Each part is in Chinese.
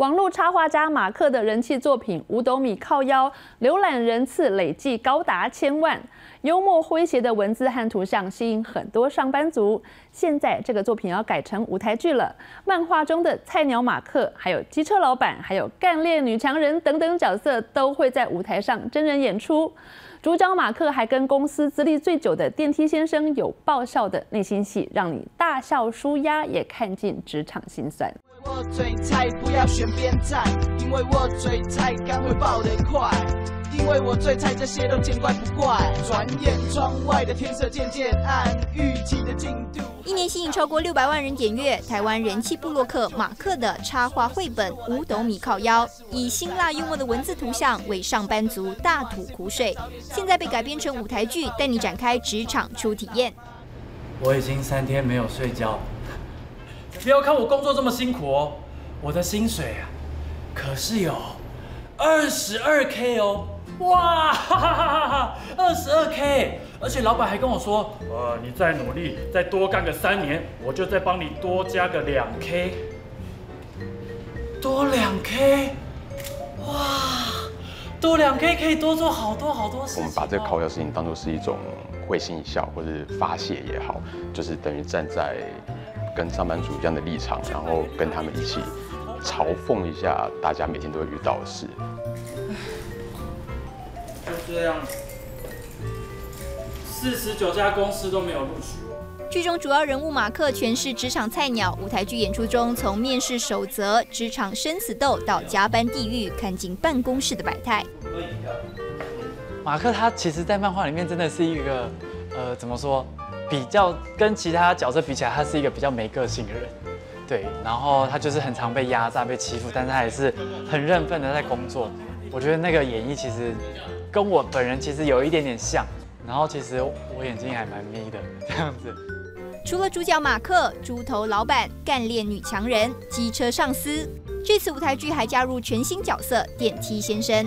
网络插画家马克的人气作品《五斗米靠腰》，浏览人次累计高达1000万。幽默诙谐的文字和图像吸引很多上班族。现在这个作品要改成舞台剧了，漫画中的菜鸟马克、还有机车老板、还有干练女强人等等角色都会在舞台上真人演出。主角马克还跟公司资历最久的电梯先生有爆笑的内心戏，让你大笑舒压，也看尽职场辛酸。 我最菜，不要选边站，因为我最菜，肝会爆得快。因为我最菜，这些都见怪不怪。转眼窗外的天色渐渐暗，预期的进度。 一年吸引超过600万人点阅，台湾人气部落客马克的插画绘本《五斗米靠腰》，以辛辣幽默的文字图像为上班族大吐苦水。现在被改编成舞台剧，带你展开职场初体验。 我已经3天没有睡觉，不要看我工作这么辛苦哦，我的薪水啊，可是有22K 哦。哇，哈哈哈哈，22K！ 而且老板还跟我说，你再努力，再多干个3年，我就再帮你多加个2K， 多2K， 哇，多2K 可以多做好多好多事情。 我们把这个靠腰事情当作是一种会心一笑，或者发泄也好，就是等于站在跟上班族一样的立场，然后跟他们一起嘲讽一下大家每天都会遇到的事。 就这样，49家公司都没有录取我。 剧中主要人物马克诠释职场菜鸟，舞台剧演出中从面试守则、职场生死斗到加班地狱，看尽办公室的百态。 马克他其实，在漫画里面真的是一个，怎么说，比较跟其他角色比起来，他是一个比较没个性的人。对，然后他就是很常被压榨、被欺负，但是他也是很认份的在工作。我觉得那个演绎其实跟我本人其实有一点点像，然后其实我眼睛还蛮眯的这样子。 除了主角马克、猪头老板、干练女强人、机车上司，这次舞台剧还加入全新角色电梯先生。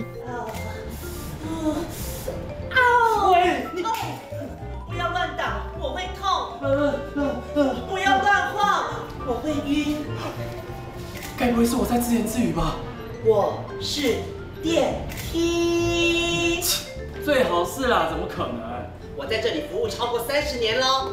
喂，你不要乱打，我会痛。不要乱晃，我会晕。 该不会是我在自言自语吧？ 我是电梯。 最好是啦，怎么可能？ 我在这里服务超过30年喽。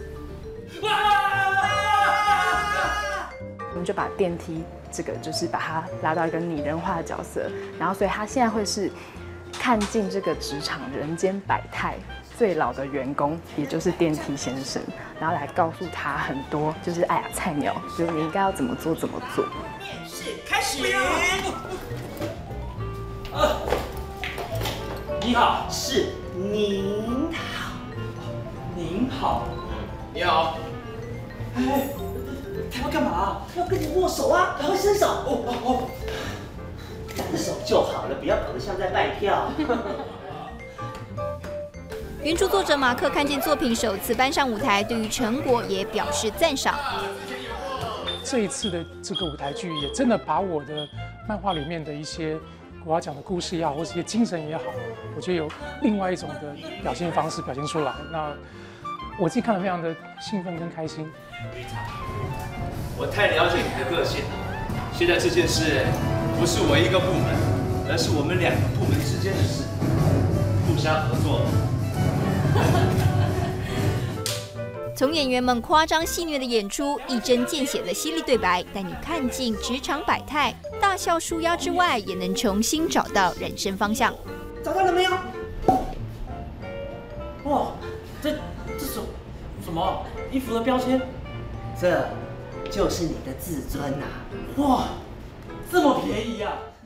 我们就把电梯这个就是把它拉到一个拟人化的角色，然后所以他现在会是看尽这个职场人间百态最老的员工，也就是电梯先生，然后来告诉他很多就是菜鸟，就是你应该要怎么做怎么做。 面试开始。 你好， 是您好， 您好， 你好。 哎，他要干嘛？ 要跟你握手啊，赶快伸手。哦，单手就好了，不要搞得像在拜票。 原著作者马克看见作品首次搬上舞台，对于成果也表示赞赏。 这一次的这个舞台剧也真的把我的漫画里面的一些我要讲的故事也好，或是一些精神也好，我觉得有另外一种的表现方式表现出来。那我自己看得非常的兴奋跟开心。 我太了解你的个性了。现在这件事不是我一个部门，而是我们2个部门之间的事，互相合作。 从演员们夸张戏谑的演出，一针见血的犀利对白，带你看尽职场百态，大笑舒压之外，也能重新找到人生方向。 找到了没有？ 哇，这什么衣服的标签？ 这就是你的自尊呐！ 哇，这么便宜啊！